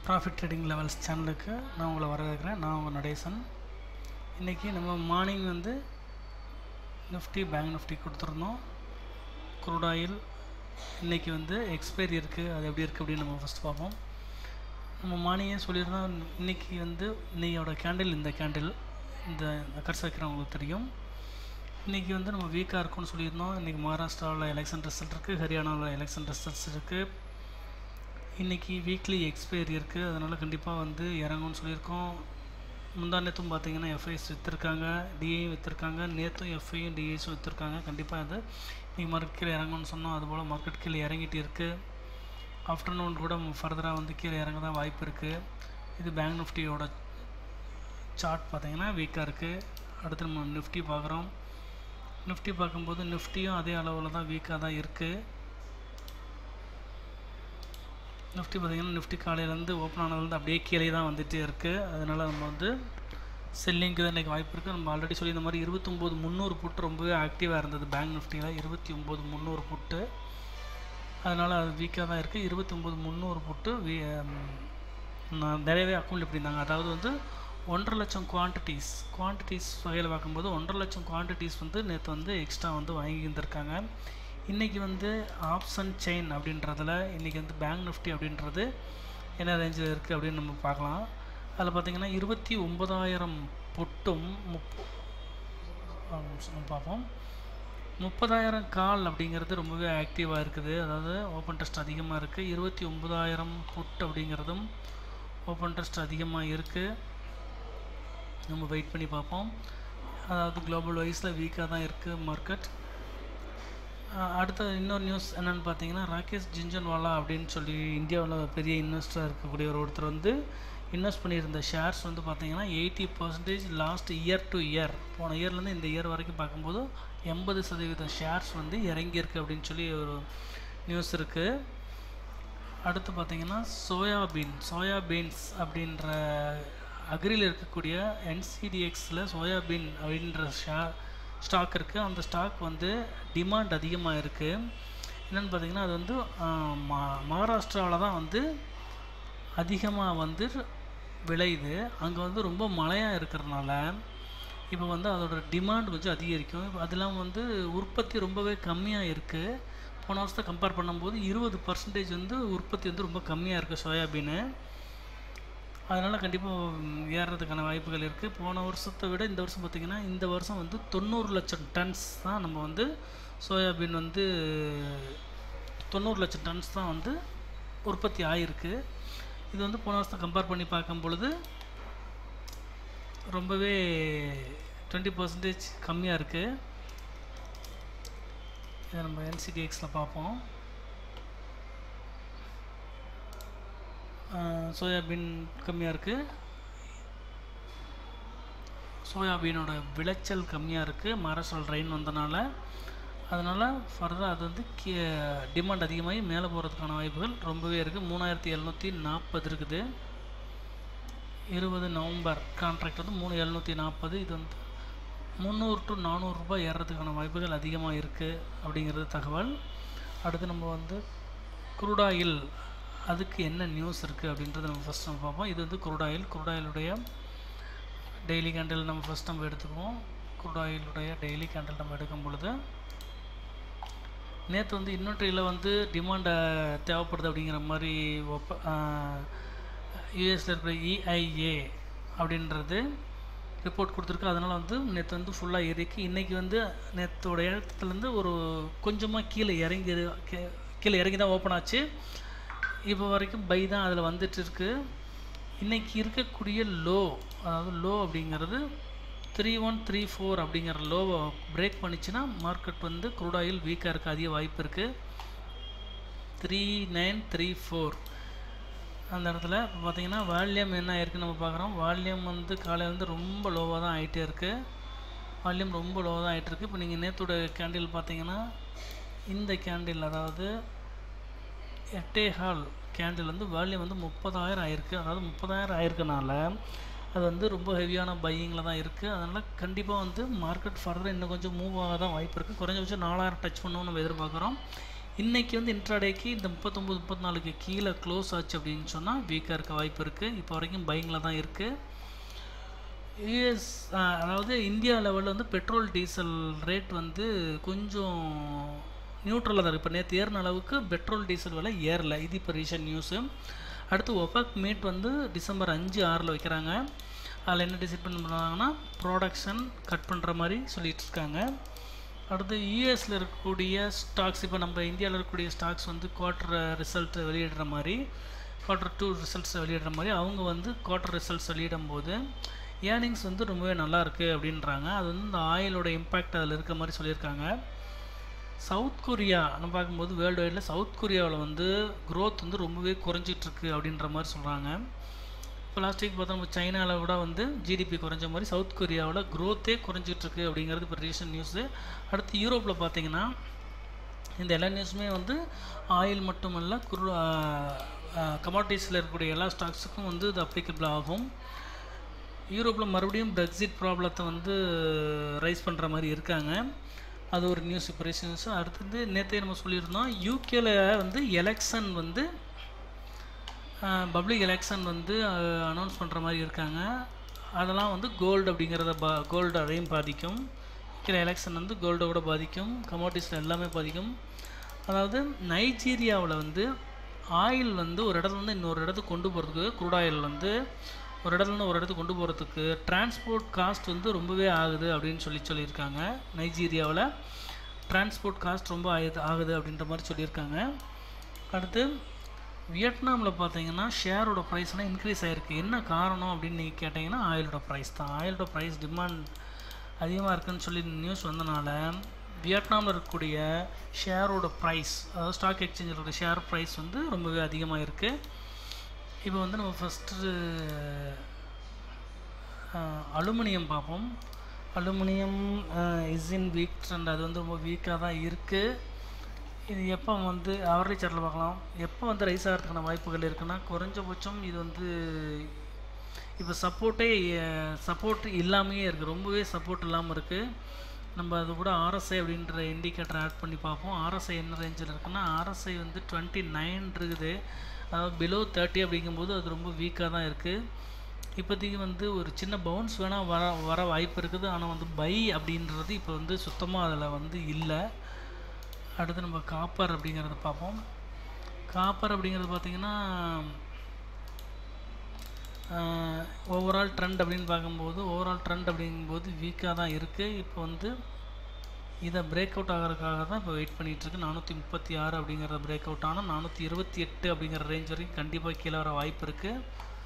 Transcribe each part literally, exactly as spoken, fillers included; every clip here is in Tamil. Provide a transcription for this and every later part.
ப்ராஃபிட் ட்ரேடிங் லெவல்ஸ் சேனலுக்கு நான் உங்களை வரவேற்கிறேன். நான் உங்கள் நடேசன். இன்றைக்கி நம்ம மார்னிங் வந்து நிஃப்டி பேங்க் நிஃப்டி கொடுத்துருந்தோம். க்ரூட் ஆயில் இன்றைக்கி வந்து எக்ஸ்பைரி இருக்குது, அது எப்படி இருக்குது அப்படின்னு நம்ம ஃபஸ்ட் பார்ப்போம். நம்ம மார்னிங்கே சொல்லியிருந்தோம், இன்றைக்கி வந்து இன்னையோட கேண்டில் இந்த கேண்டில் இந்த கட்ஸ் வைக்கிறவங்களுக்கு தெரியும். இன்றைக்கி வந்து நம்ம வீக்காக இருக்கும்னு சொல்லியிருந்தோம். இன்றைக்கி மகாராஷ்டிராவில் எலெக்ஷன் ரிசல்ட் இருக்குது, ஹரியானாவில் எலெக்ஷன் ரிசல்ட்ஸ் இருக்குது. இன்றைக்கி வீக்லி எக்ஸ்பைரி இருக்குது, அதனால் கண்டிப்பாக வந்து இறங்கும்னு சொல்லியிருக்கோம். முந்தா நேற்றும் பார்த்தீங்கன்னா எஃப்ஐஸ் விற்றுருக்காங்க, டிஐயும் விற்றுருக்காங்க. நேற்றும் எஃப்ஐயும் டிஐஸும் விற்றுருக்காங்க. கண்டிப்பாக அது இன்றைக்கி மார்க்கெட் கீழே இறங்கும்னு சொன்னோம். அதுபோல் மார்க்கெட் கீழே இறங்கிட்டு இருக்குது. ஆஃப்டர்நூன் கூட ஃபர்தராக வந்து கீழே இறங்க தான் வாய்ப்பு இருக்குது. இது பேங்க் நிஃப்டியோட சார்ட் பார்த்தீங்கன்னா வீக்காக இருக்குது. அடுத்து நம்ம நிஃப்டி பார்க்குறோம். நிஃப்டி பார்க்கும்போது நிஃப்டியும் அதே அளவில் தான் வீக்காக தான் இருக்குது. நிஃப்டி பார்த்திங்கன்னா நிஃப்டி காலையிலேருந்து ஓப்பன் ஆனதுலேருந்து அப்படியே கீழே தான் வந்துகிட்டே இருக்குது. அதனால் நம்ம வந்து செல்லிங்க்கு தான் இன்றைக்கி வாய்ப்பு இருக்குது. நம்ம ஆல்ரெடி சொல்லி இந்த மாதிரி இருபத்தொம்போது முந்நூறு புட்டு ரொம்பவே ஆக்டிவாக இருந்தது பேங்க் நிஃப்டியில். இருபத்தி ஒம்பது முந்நூறு புட்டு, அதனால் அது வீக்காக தான் இருக்குது. இருபத்தி ஒம்பது முந்நூறு புட்டு வீ நான் நிறையவே அக்கௌண்ட் எப்படி இருந்தாங்க. அதாவது வந்து ஒன்றரை லட்சம் குவான்டிட்டிஸ் குவான்டிட்டிஸ் வகையில் பார்க்கும்போது ஒன்றரை லட்சம் குவான்டிட்டிஸ் வந்து நேற்று வந்து எக்ஸ்ட்ரா வந்து வாங்கி இருந்திருக்காங்க. இன்றைக்கி வந்து ஆப்ஷன் செயின் அப்படின்றதில் இன்றைக்கி வந்து பேங்க் நிஃப்டி அப்படின்றது என்ன ரேஞ்சில் இருக்குது அப்படின்னு நம்ம பார்க்கலாம். அதில் பார்த்திங்கன்னா இருபத்தி ஒம்பதாயிரம் புட்டும் முப் பார்ப்போம். முப்பதாயிரம் கால் அப்படிங்கிறது ரொம்பவே ஆக்டிவாக இருக்குது. அதாவது ஓப்பன் டெஸ்ட் அதிகமாக இருக்குது. இருபத்தி ஒம்பதாயிரம் புட் அப்படிங்கிறதும் ஓப்பன் டெஸ்ட் அதிகமாக இருக்குது. நம்ம வெயிட் பண்ணி பார்ப்போம். அதாவது குளோபல் வைஸில் வீக்காக தான் இருக்குது மார்க்கெட். அடுத்த இன்னொரு நியூஸ் என்னென்னு பார்த்தீங்கன்னா, ராகேஷ் ஜிஞ்சன்வாலா அப்படின்னு சொல்லி இந்தியாவில் பெரிய இன்வெஸ்டராக இருக்கக்கூடிய ஒரு ஒருத்தர் வந்து இன்வெஸ்ட் பண்ணியிருந்த ஷேர்ஸ் வந்து பார்த்திங்கன்னா eighty percentage last year to year, போன இயர்லேருந்து இந்த இயர் வரைக்கும் பார்க்கும்போது எண்பது சதவீத ஷேர்ஸ் வந்து இறங்கியிருக்கு அப்படின்னு சொல்லி ஒரு நியூஸ் இருக்குது. அடுத்து பார்த்திங்கன்னா சோயாபீன் சோயாபீன்ஸ் அப்படின்ற அக்ரியில் இருக்கக்கூடிய என்சிடிஎக்ஸில் சோயாபீன் அப்படின்ற ஷே ஸ்டாக் இருக்குது. அந்த ஸ்டாக் வந்து டிமாண்ட் அதிகமாக இருக்குது. என்னென்னு பார்த்திங்கன்னா அது வந்து மகாராஷ்டிராவில் தான் வந்து அதிகமாக வந்து விளையுது. அங்கே வந்து ரொம்ப மழையாக இருக்கிறதுனால இப்போ வந்து அதோட டிமாண்ட் கொஞ்சம் அதிகரிக்கும். இப்போ அதெல்லாம் வந்து உற்பத்தி ரொம்பவே கம்மியாக இருக்குது. போன வருஷத்தை கம்பேர் பண்ணும்போது இருபது பர்சன்டேஜ் வந்து உற்பத்தி வந்து ரொம்ப கம்மியாக இருக்குது சோயாபீனு. அதனால் கண்டிப்பாக ஏறுறதுக்கான வாய்ப்புகள் இருக்குது. போன வருஷத்தை விட இந்த வருஷம் பார்த்திங்கன்னா இந்த வருஷம் வந்து தொண்ணூறு லட்சம் டன்ஸ் தான் நம்ம வந்து சோயாபீன் வந்து தொண்ணூறு லட்சம் டன்ஸ் தான் வந்து உற்பத்தி ஆகிருக்கு. இது வந்து போன வருஷத்தை கம்பேர் பண்ணி பார்க்கும் பொழுது ரொம்பவே டுவெண்ட்டி பர்சன்டேஜ் கம்மியாக இருக்குது. இதை நம்ம என்சிடிஎக்ஸில் பார்ப்போம். சோயாபீன் கம்மியாக இருக்குது. சோயாபீனோட விளைச்சல் கம்மியாக இருக்குது மகாராஷ்டிராவில் ரெயின் வந்தனால. அதனால் ஃபர்தராக அது வந்து கீ டிமாண்ட் அதிகமாகி மேலே போகிறதுக்கான வாய்ப்புகள் ரொம்பவே இருக்குது. மூணாயிரத்தி எழுநூற்றி நாற்பது இருக்குது. இருபது நவம்பர் கான்ட்ராக்ட் வந்து மூணு எழுநூற்றி நாற்பது. இது வந்து முந்நூறு டு நானூறுரூபா ஏறுறதுக்கான வாய்ப்புகள் அதிகமாக இருக்குது அப்படிங்கிறது தகவல். அடுத்து நம்ம வந்து க்ரூட் ஆயில் அதுக்கு என்ன நியூஸ் இருக்குது அப்படின்றத நம்ம ஃபஸ்ட் நம்ம பார்ப்போம். இது வந்து க்ரூட் ஆயில் க்ரூட் ஆயிலுடைய டெய்லி கேண்டில் நம்ம ஃபஸ்ட் நம்ம எடுத்துக்குவோம். க்ரூட் ஆயிலுடைய டெய்லி கேண்டில் நம்ம எடுக்கும் பொழுது நேற்று வந்து இன்வெர்ட்டரியில் வந்து டிமாண்டை தேவைப்படுது அப்படிங்கிற மாதிரி ஒப்ப யூஎஸில் இருக்கிற இஐஏ அப்படின்றது ரிப்போர்ட் கொடுத்துருக்கு. அதனால் வந்து நேற்று வந்து ஃபுல்லாக ஏறிக்கு. இன்றைக்கி வந்து நேற்றோட இடத்துலேருந்து ஒரு கொஞ்சமாக கீழே இறங்கி கீழே இறங்கி தான் ஓப்பன் ஆச்சு. இப்போ வரைக்கும் பை தான் அதில் வந்துட்டு இருக்கு. இன்றைக்கி இருக்கக்கூடிய லோ, அதாவது லோ அப்படிங்கிறது த்ரீ ஒன் த்ரீ ஃபோர் அப்படிங்கிற லோவை பிரேக் பண்ணிச்சுன்னா மார்க்கெட் வந்து க்ரூட் ஆயில் வீக்காக இருக்க அதிக வாய்ப்பு இருக்குது. த்ரீ நைன் த்ரீ ஃபோர் அந்த இடத்துல இப்போ பார்த்திங்கன்னா வால்யூம் என்ன ஆயிருக்குன்னு நம்ம பார்க்குறோம். வால்யூம் வந்து காலையில் வந்து ரொம்ப லோவாக தான் ஆகிட்டே இருக்குது. வால்யூம் ரொம்ப லோவாக தான் ஆகிட்டு இருக்குது. இப்போ நீங்கள் நேற்றோட கேண்டில் பார்த்தீங்கன்னா இந்த கேண்டில், அதாவது எட்டே ஹால் கேண்டில் வந்து வால்யூம் வந்து முப்பதாயிரம் ஆயிருக்கு. அதாவது முப்பதாயிரம் ஆயிருக்கனால அது வந்து ரொம்ப ஹெவியான பையிங்கில் தான் இருக்குது. அதனால் கண்டிப்பாக வந்து மார்க்கெட் ஃபர்தராக இன்னும் கொஞ்சம் மூவ் ஆக தான் வாய்ப்பு இருக்குது. குறைஞ்சபட்சம் நாலாயிரம் டச் பண்ணணும்னு நம்ம எதிர்பார்க்குறோம். இன்றைக்கி வந்து இன்ட்ராடேக்கு இந்த முப்பத்தொம்பது முப்பத்தி நாலுக்கு கீழே க்ளோஸ் ஆச்சு அப்படின்னு சொன்னால் வீக்காக இருக்க வாய்ப்பு இருக்குது. இப்போ வரைக்கும் பைங்கில் தான் இருக்குது. யூஎஸ் அதாவது இந்தியா லெவலில் வந்து பெட்ரோல் டீசல் ரேட் வந்து கொஞ்சம் நியூட்ரலாக தான் இருக்குது. இப்போ நேற்று ஏறின அளவுக்கு பெட்ரோல் டீசல் விலை ஏறலை. இது இப்போ ரீசன்ட் நியூஸு. அடுத்து ஒபெக் மீட் வந்து டிசம்பர் அஞ்சு ஆறில் வைக்கிறாங்க. அதில் என்ன டிசைட் பண்ணுறாங்கன்னா ப்ரொடக்ஷன் கட் பண்ணுற மாதிரி சொல்லிகிட்டு இருக்காங்க. அடுத்து யூஎஸில் இருக்கக்கூடிய ஸ்டாக்ஸ், இப்போ நம்ம இந்தியாவில் இருக்கக்கூடிய ஸ்டாக்ஸ் வந்து குவார்ட்டர் ரிசல்ட் வெளியிடுற மாதிரி, குவார்ட்டர் டூ ரிசல்ட்ஸ் வெளியிடுற மாதிரி அவங்க வந்து குவார்ட்டர் ரிசல்ட்ஸ் வெளியிடும் போது ஏர்னிங்ஸ் வந்து ரொம்பவே நல்லா இருக்குது அப்படின்றாங்க. அது வந்து இந்த ஆயிலோட இம்பேக்ட் அதில் இருக்கிற மாதிரி சொல்லியிருக்காங்க. சவுத் கொரியா நம்ம பார்க்கும்போது வேர்ல்டு வைடில் சவுத் கொரியாவில் வந்து க்ரோத் வந்து ரொம்பவே குறைஞ்சிட்ருக்கு அப்படின்ற மாதிரி சொல்கிறாங்க. இப்போ லாஸ்ட் வீக் பார்த்தா நம்ம சைனாவில் கூட வந்து ஜிடிபி குறைஞ்ச மாதிரி சவுத் கொரியாவில் க்ரோத்தே குறைஞ்சிட்ருக்கு அப்படிங்கிறது இப்போ ரீசன்ட் நியூஸு. அடுத்து யூரோப்பில் பார்த்தீங்கன்னா இந்த எல்லா நியூஸுமே வந்து ஆயில் மட்டுமல்ல குரு கமாடிட்டிஸில் இருக்கக்கூடிய எல்லா ஸ்டாக்ஸுக்கும் வந்து இது அப்ளிகபிள் ஆகும். யூரோப்பில் மறுபடியும் பிரெக்சிட் ப்ராப்ளத்தை வந்து ரைஸ் பண்ணுற மாதிரி இருக்காங்க. அது ஒரு நியூஸ் இப்போ ரீசன்ட் நியூஸ். அடுத்தது நேற்றே நம்ம சொல்லியிருந்தோம் யூகேல வந்து எலெக்ஷன் வந்து பப்ளிக் எலெக்ஷன் வந்து அனௌன்ஸ் பண்ணுற மாதிரி இருக்காங்க. அதெல்லாம் வந்து கோல்டு அப்படிங்கிறத பா கோல்டு அதையும் பாதிக்கும். யூகேல எலெக்ஷன் வந்து கோல்டை கூட பாதிக்கும், கமோடிட்டிஸில் எல்லாமே பாதிக்கும். அதாவது நைஜீரியாவில் வந்து ஆயில் வந்து ஒரு இடத்துல வந்து இன்னொரு இடத்துக்கு கொண்டு போகிறதுக்கு, க்ரூட் ஆயில் வந்து ஒரு இடத்துலேருந்து ஒரு இடத்துக்கு கொண்டு போகிறதுக்கு டிரான்ஸ்போர்ட் காஸ்ட் வந்து ரொம்பவே ஆகுது அப்படின்னு சொல்லி சொல்லியிருக்காங்க. நைஜீரியாவில் டிரான்ஸ்போர்ட் காஸ்ட் ரொம்ப ஆகுது ஆகுது அப்படின்ற மாதிரி சொல்லியிருக்காங்க. அடுத்து வியட்நாமில் பார்த்தீங்கன்னா ஷேரோட ப்ரைஸ்லாம் இன்க்ரீஸ் ஆகிருக்கு. என்ன காரணம் அப்படின்னு நீங்கள் கேட்டிங்கன்னா ஆயிலோட ப்ரைஸ் தான். ஆயிலோட ப்ரைஸ் டிமாண்ட் அதிகமாக இருக்குதுன்னு சொல்லி நியூஸ் வந்தனால வியட்நாமில் இருக்கக்கூடிய ஷேரோட ப்ரைஸ், அதாவது ஸ்டாக் எக்ஸ்சேஞ்சோட ஷேர் ப்ரைஸ் வந்து ரொம்பவே அதிகமாக இருக்குது. இப்போ வந்து நம்ம ஃபஸ்ட்டு அலுமினியம் பார்ப்போம். Aluminium is in weak trend. அது வந்து ரொம்ப வீக்காக தான் இருக்குது. இது எப்போ வந்து அவர்லி சார்ட்டில் பார்க்கலாம், எப்போ வந்து ரைஸ் ஆகிறதுக்கான வாய்ப்புகள் இருக்குன்னா குறைஞ்சபட்சம் இது வந்து இப்போ சப்போர்ட்டே சப்போர்ட் இல்லாமையே இருக்குது, ரொம்பவே சப்போர்ட் இல்லாமல் இருக்குது. நம்ம அது கூட ஆர்எஸ்ஐ அப்படின்ற இண்டிகேட்டர் ஆட் பண்ணி பார்ப்போம். ஆர்எஸ்ஐ என்ன ரேஞ்சில் இருக்குன்னா ஆர்எஸ்ஐ வந்து டுவெண்ட்டி நைன் இருக்குது. அதாவது பிலோ தேர்ட்டி அப்படிங்கும்போது அது ரொம்ப வீக்காக தான் இருக்குது. இப்போதைக்கு வந்து ஒரு சின்ன பவுன்ஸ் வேணால் வர வர வாய்ப்பு இருக்குது. ஆனால் வந்து பை அப்படின்றது இப்போ வந்து சுத்தமாக அதில் வந்து இல்லை. அடுத்து நம்ம காப்பர் அப்படிங்கிறத பார்ப்போம். காப்பர் அப்படிங்கிறது பார்த்திங்கன்னா ஓவரால் ட்ரெண்ட் அப்படின்னு பார்க்கும்போது ஓவரால் ட்ரெண்ட் அப்படிங்கும்போது வீக்காக தான் இருக்குது. இப்போ வந்து இதை பிரேக் அவுட் ஆகிறதுக்காக தான் இப்போ வெயிட் பண்ணிகிட்ருக்கு. நானூற்றி முப்பத்தி ஆறு அப்படிங்கிற பிரேக் அவுட் ஆனால் நானூற்றி இருபத்தி எட்டு அப்படிங்கிற ரேஞ்ச் வரைக்கும் கண்டிப்பாக கீழே வர வாய்ப்பு இருக்குது.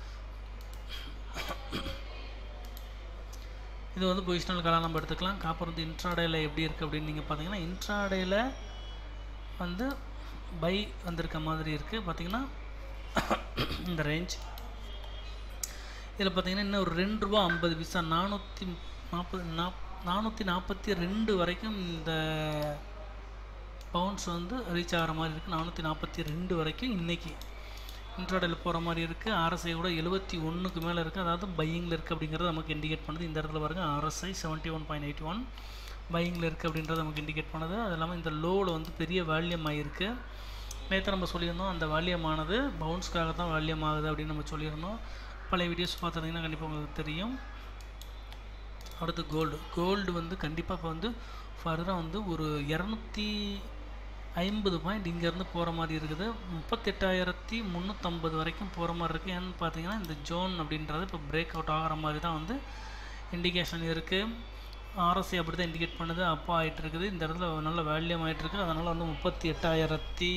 இது வந்து பொசிஷனல் காலாக நம்ம எடுத்துக்கலாம். காப்பர் வந்து இன்ட்ராடேயில் எப்படி இருக்குது அப்படின்னு நீங்கள் பார்த்தீங்கன்னா இன்ட்ராடேயில் வந்து பை வந்திருக்க மாதிரி இருக்குது. பார்த்திங்கன்னா இந்த ரேஞ்ச் இதில் பார்த்திங்கன்னா இன்னும் ஒரு ரெண்டு ரூபா ஐம்பது பைசா நானூற்றி நாற்பது நாப் நானூற்றி நாற்பத்தி ரெண்டு வரைக்கும் இந்த பவுன்ஸ் வந்து ரீச் ஆகிற மாதிரி இருக்குது. நானூற்றி நாற்பத்தி ரெண்டு வரைக்கும் இன்றைக்கி இன்ட்ராடேயில் போகிற மாதிரி இருக்குது. ஆர்எஸ்ஐ கூட எழுபத்தி ஒன்றுக்கு மேலே இருக்குது, அதாவது பையிங்கில் இருக்குது அப்படிங்கிறது நமக்கு இண்டிகேட் பண்ணுது. இந்த இடத்துல பாருங்கள் RSI seventy one point eighty one பையிங்கில் இருக்குது அப்படின்றது நமக்கு இண்டிகேட் பண்ணுது. அது இல்லாமல் இந்த லோவில் வந்து பெரிய வால்யூம் ஆகிருக்கு. நேற்று நம்ம சொல்லியிருந்தோம் அந்த வால்யூம் ஆனது பவுன்ஸ்க்காக தான் வால்யூம் ஆகுது அப்படின்னு நம்ம சொல்லியிருந்தோம். பழைய வீடியோஸ் பார்த்துருந்தீங்கன்னா கண்டிப்பாக உங்களுக்கு தெரியும். அடுத்து கோல்டு கோல்டு வந்து கண்டிப்பாக இப்போ வந்து ஃபர்தராக வந்து ஒரு இரநூத்தி ஐம்பது பாயிண்ட் இங்கேருந்து போகிற மாதிரி இருக்குது. முப்பத்தெட்டாயிரத்தி முந்நூற்றம்பது வரைக்கும் போகிற மாதிரி இருக்குது. ஏன்னு பார்த்தீங்கன்னா இந்த ஜோன் அப்படின்றது இப்போ பிரேக் அவுட் ஆகிற மாதிரி தான் வந்து இண்டிகேஷன் இருக்குது. ஆர்எஸ்ஐ அப்படி தான் இண்டிகேட் பண்ணுது, அப்போ ஆகிட்டு இருக்குது. இந்த இடத்துல நல்ல வேல்யூம் ஆகிட்டு இருக்குது. அதனால் வந்து முப்பத்தி எட்டாயிரத்தி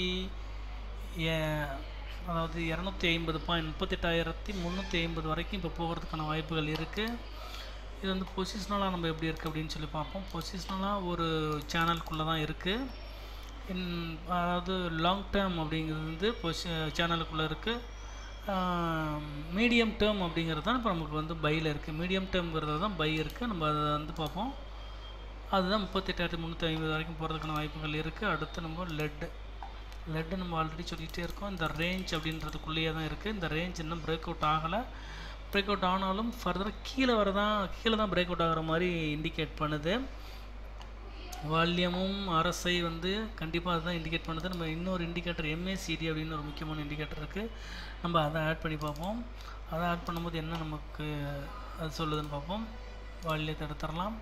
அதாவது இரநூத்தி ஐம்பது பாயிண்ட் முப்பத்தெட்டாயிரத்தி முந்நூற்றி ஐம்பது வரைக்கும் இப்போ போகிறதுக்கான வாய்ப்புகள் இருக்குது. இது வந்து பொசிஷனலாக நம்ம எப்படி இருக்குது அப்படின்னு சொல்லி பார்ப்போம். பொசிஷனலாக ஒரு சேனலுக்குள்ளே தான் இருக்குது. இன் அதாவது லாங் டேர்ம் அப்படிங்கிறது வந்து பொசி சேனலுக்குள்ளே இருக்குது. மீடியம் டேர்ம் அப்படிங்கிறது தான் இப்போ நமக்கு வந்து பையில் இருக்குது. மீடியம் டேர்ம்ங்கிறது தான் பை இருக்குது. நம்ம அதை வந்து பார்ப்போம். அதுதான் முப்பத்தெட்டாயிரத்தி முந்நூற்றி ஐம்பது வரைக்கும் போகிறதுக்கான வாய்ப்புகள் இருக்குது. அடுத்து நம்ம லெட்டு லெட்டு நம்ம ஆல்ரெடி சொல்லிகிட்டே இருக்கோம். இந்த ரேஞ்ச் அப்படின்றதுக்குள்ளேயே தான் இருக்குது. இந்த ரேஞ்ச் இன்னும் பிரேக் அவுட் ஆகலை. பிரேக் அவுட் ஆனாலும் ஃபர்தராக கீழே வரதான் கீழே தான் பிரேக் அவுட் ஆகிற மாதிரி இண்டிகேட் பண்ணுது. வால்யூமும் ஆர்எஸ்ஐ வந்து கண்டிப்பாக அதுதான் இண்டிகேட் பண்ணுது. நம்ம இன்னொரு இண்டிகேட்டர் எம்ஏசிடி அப்படின்னு ஒரு முக்கியமான இண்டிகேட்டர் இருக்குது, நம்ம அதை ஆட் பண்ணி பார்ப்போம். அதை ஆட் பண்ணும்போது என்ன நமக்கு அது சொல்லுதுன்னு பார்ப்போம். வால்யூத்தை எடுத்துடலாம்.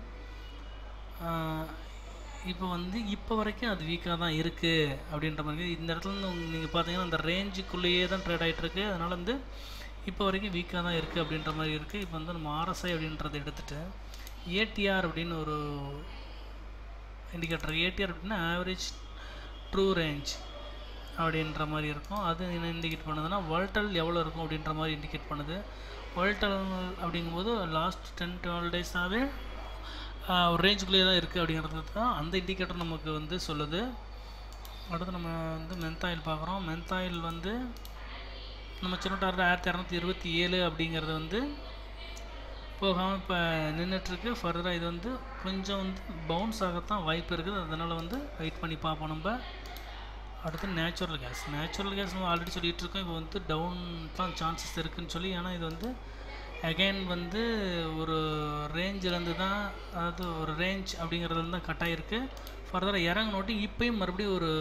இப்போ வந்து இப்போ வரைக்கும் அது வீக்காக தான் இருக்குது அப்படின்ற மாதிரி. இந்த இடத்துல நீங்கள் பார்த்தீங்கன்னா அந்த ரேஞ்சுக்குள்ளேயே தான் ட்ரேட் ஆகிட்டுருக்கு. அதனால் வந்து இப்போ வரைக்கும் வீக்காக தான் இருக்குது அப்படின்ற மாதிரி இருக்குது. இப்போ வந்து நம்ம ஆர்எஸ்ஐ அப்படின்றத எடுத்துகிட்டு ஏடிஆர் அப்படின்னு ஒரு இண்டிகேட்டர், ஏடிஆர் அப்படின்னா ஆவரேஜ் ட்ரூ ரேஞ்ச் அப்படின்ற மாதிரி இருக்கும். அது என்ன இண்டிகேட் பண்ணுதுன்னா வால்டல் எவ்வளோ இருக்கும் அப்படின்ற மாதிரி இண்டிகேட் பண்ணுது. வால்டல் அப்படிங்கும்போது லாஸ்ட் டென் டுவெல் டேஸாகவே ஒரு ரேஞ்சுக்குள்ளேயே தான் இருக்குது அப்படிங்கிறது தான் அந்த இண்டிகேட்டர் நமக்கு வந்து சொல்லுது. அடுத்து நம்ம வந்து மென்தாயில் பார்க்குறோம். மென்தாயில் வந்து நம்ம சின்ன டார்கெட் ஆயிரத்தி இரநூத்தி இருபத்தி ஏழு அப்படிங்கிறது வந்து போகாமல் இப்போ நின்றுட்டுருக்கு. ஃபர்தராக இது வந்து கொஞ்சம் வந்து பவுன்ஸ் ஆகத்தான் வாய்ப்பு இருக்குது. அதனால் வந்து வெயிட் பண்ணி பார்ப்போம் நம்ம. அடுத்து நேச்சுரல் கேஸ். நேச்சுரல் கேஸ் நம்ம ஆல்ரெடி சொல்லிகிட்டு இருக்கோம். இப்போ வந்து டவுன் தான் சான்சஸ் இருக்குதுன்னு சொல்லி. ஏன்னா இது வந்து அகைன் வந்து ஒரு ரேஞ்சிலேருந்து தான், அதாவது ஒரு ரேஞ்ச் அப்படிங்கிறதுல தான் கட் ஆகிருக்கு. ஃபர்தராக இறங்கினோட்டி இப்போயும் மறுபடியும் ஒரு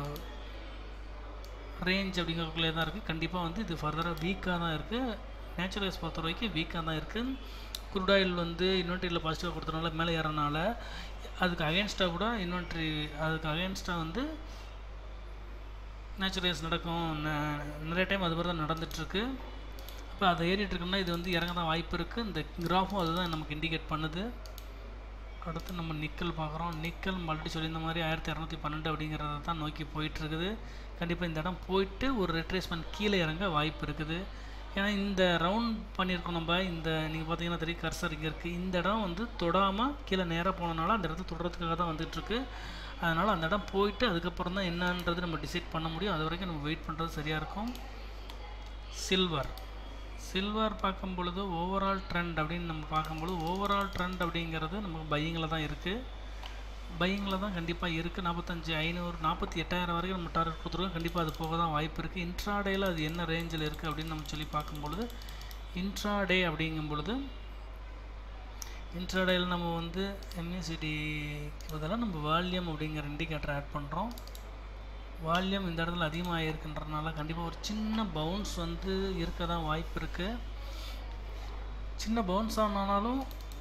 ரேஞ்ச் அப்படிங்கிறதுக்குள்ளே தான் இருக்குது. கண்டிப்பாக வந்து இது ஃபர்தராக வீக்காக தான் இருக்குது. நேச்சுரல் கேஸ் பொறுத்த வரைக்கும் வீக்காக தான் இருக்குது. குரூடாயில் வந்து இன்வென்ட்ரியில் பாசிட்டிவாக கொடுத்தனால மேலே ஏறனால அதுக்கு அகேன்ஸ்டாக கூட இன்வென்ட்ரி அதுக்கு அகேன்ஸ்டாக வந்து நேச்சுரல் கேஸ் நடக்கும். நிறைய டைம் அது மாதிரி தான் நடந்துகிட்ருக்கு. இப்போ அதை ஏறிட்டுருக்குன்னா இது வந்து இறங்க தான் வாய்ப்பு இருக்குது. இந்த கிராஃபும் அதுதான் நமக்கு இண்டிகேட் பண்ணுது. அடுத்து நம்ம நிக்கல் பார்க்குறோம். நிக்கல் மல்டி சொல்லி இந்த மாதிரி ஆயிரத்தி இரநூத்தி பன்னெண்டு அப்படிங்கிறத தான் நோக்கி போயிட்டுருக்குது. கண்டிப்பாக இந்த இடம் போயிட்டு ஒரு ரெட்ரேஸ்மெண்ட் கீழே இறங்க வாய்ப்பு இருக்குது. ஏன்னா இந்த ரவுண்ட் பண்ணியிருக்கோம் நம்ம. இந்த நீங்கள் பார்த்தீங்கன்னா தெரியும் கர்சர் இங்கே இருக்குது. இந்த இடம் வந்து தொடாமல் கீழே நேராக போனனால அந்த இடத்த தொடுறதுக்காக தான் வந்துட்டுருக்கு. அதனால் அந்த இடம் போயிட்டு அதுக்கப்புறம் தான் என்னன்றது நம்ம டிசைட் பண்ண முடியும். அது வரைக்கும் நம்ம வெயிட் பண்ணுறது சரியாக இருக்கும். சில்வர் சில்வர் பார்க்கும் பொழுது ஓவரால் ட்ரெண்ட் அப்படின்னு நம்ம பார்க்கும்பொழுது ஓவரால் ட்ரெண்ட் அப்படிங்கிறது நமக்கு பையிங்கில் தான் இருக்குது. பையிங்கில் தான் கண்டிப்பாக இருக்குது. நாற்பத்தஞ்சு ஐநூறு நாற்பத்தி எட்டாயிரம் வரைக்கும் நம்ம டார்கெட் கொடுத்துருக்கோம். கண்டிப்பாக அது போக தான் வாய்ப்பு இருக்குது. இன்ட்ராடேயில் அது என்ன ரேஞ்சில் இருக்குது அப்படின்னு நம்ம சொல்லி பார்க்கும்பொழுது இன்ட்ராடே அப்படிங்கும் பொழுது இன்ட்ராடேயில் நம்ம வந்து எம்ஏசிடி பதிலாக நம்ம வால்யூம் அப்படிங்கிற இண்டிகேட்டர் ஆட் பண்ணுறோம். வால்யூம் இந்த இடத்துல அதிகமாக இருக்குன்றதுனால கண்டிப்பாக ஒரு சின்ன பவுன்ஸ் வந்து இருக்க தான் வாய்ப்பு இருக்குது. சின்ன பவுன்ஸ் ஆனாலும்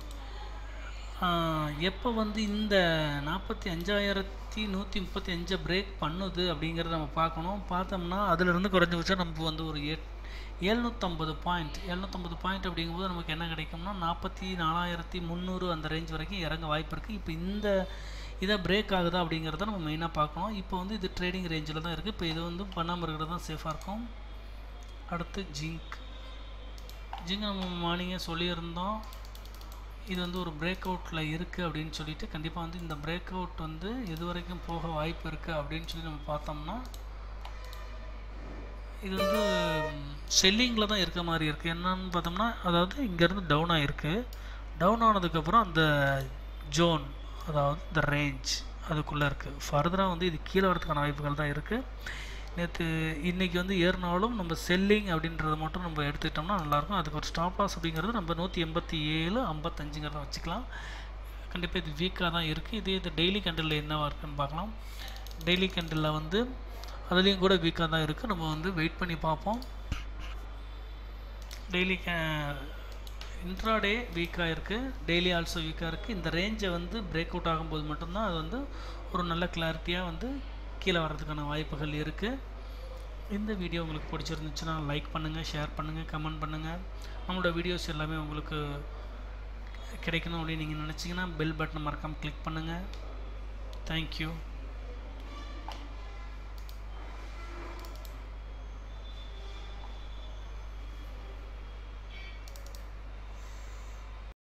எப்போ வந்து இந்த நாற்பத்தி அஞ்சாயிரத்தி நூற்றி முப்பத்தி அஞ்சை பிரேக் பண்ணுது அப்படிங்கிறத நம்ம பார்க்கணும். பார்த்தோம்னா அதிலிருந்து குறைஞ்சபட்சம் நம்ம வந்து ஒரு எட் எழுநூற்றம்பது பாயிண்ட் எழுநூற்றம்பது பாயிண்ட் அப்படிங்கும்போது நமக்கு என்ன கிடைக்கும்னா நாற்பத்தி நாலாயிரத்தி முந்நூறு அந்த ரேஞ்ச் வரைக்கும் இறங்க வாய்ப்பு இருக்குது. இப்போ இந்த இதை பிரேக் ஆகுதா அப்படிங்கிறத நம்ம மெயினாக பார்க்கணும். இப்போ வந்து இது ட்ரேடிங் ரேஞ்சில் தான் இருக்குது. இப்போ இது வந்து பண்ணாமல் இருக்கிறது தான் சேஃபாக இருக்கும். அடுத்து ஜிங்க். ஜிங்க் நம்ம மார்னிங்கே சொல்லியிருந்தோம் இது வந்து ஒரு பிரேக் அவுட்டில் இருக்குது அப்படின்னு சொல்லிட்டு. கண்டிப்பாக வந்து இந்த பிரேக் அவுட் வந்து எது வரைக்கும் போக வாய்ப்பு இருக்குது அப்படின்னு சொல்லி நம்ம பார்த்தோம்னா இது வந்து செல்லிங்கில் தான் இருக்க மாதிரி இருக்குது. என்னன்னு பார்த்தோம்னா அதாவது இங்கேருந்து டவுன் ஆகிருக்கு. டவுன் ஆனதுக்கப்புறம் அந்த ஜோன் அதாவது இந்த ரேஞ்ச் அதுக்குள்ளே இருக்குது. ஃபர்தராக வந்து இது கீழே வரதுக்கான வாய்ப்புகள் தான் இருக்குது. நேற்று இன்றைக்கி வந்து ஏறினாலும் நம்ம செல்லிங் அப்படின்றத மட்டும் நம்ம எடுத்துக்கிட்டோம்னா நல்லாயிருக்கும். அதுக்கு ஒரு ஸ்டாப் லாஸ் அப்படிங்கிறது நம்ம நூற்றி எண்பத்தி ஏழு ஐம்பத்தஞ்சுங்கிறத வச்சுக்கலாம். கண்டிப்பாக இது வீக்காக தான் இருக்குது. இதே இது டெய்லி கேண்டிலில் என்னவாக இருக்குதுன்னு பார்க்கலாம். டெய்லி கேண்டிலில் வந்து அதுலேயும் கூட வீக்காக தான் இருக்குது. நம்ம வந்து வெயிட் பண்ணி பார்ப்போம். டெய்லி கே இன்ட்ராடே வீக்காக இருக்குது, டெய்லி ஆல்சோ வீக்காக இருக்குது. இந்த ரேஞ்சை வந்து பிரேக் அவுட் ஆகும்போது மட்டும்தான் அது வந்து ஒரு நல்ல கிளாரிட்டியாக வந்து கீழே வர்றதுக்கான வாய்ப்புகள் இருக்குது. இந்த வீடியோ உங்களுக்கு பிடிச்சிருந்துச்சுன்னா லைக் பண்ணுங்கள், ஷேர் பண்ணுங்கள், கமெண்ட் பண்ணுங்கள். நம்மளோட வீடியோஸ் எல்லாமே உங்களுக்கு கிடைக்கணும் அப்படின்னு நீங்கள் நினச்சிங்கன்னா பெல் பட்டனை மறக்காமல் கிளிக் பண்ணுங்கள். தேங்க்யூ.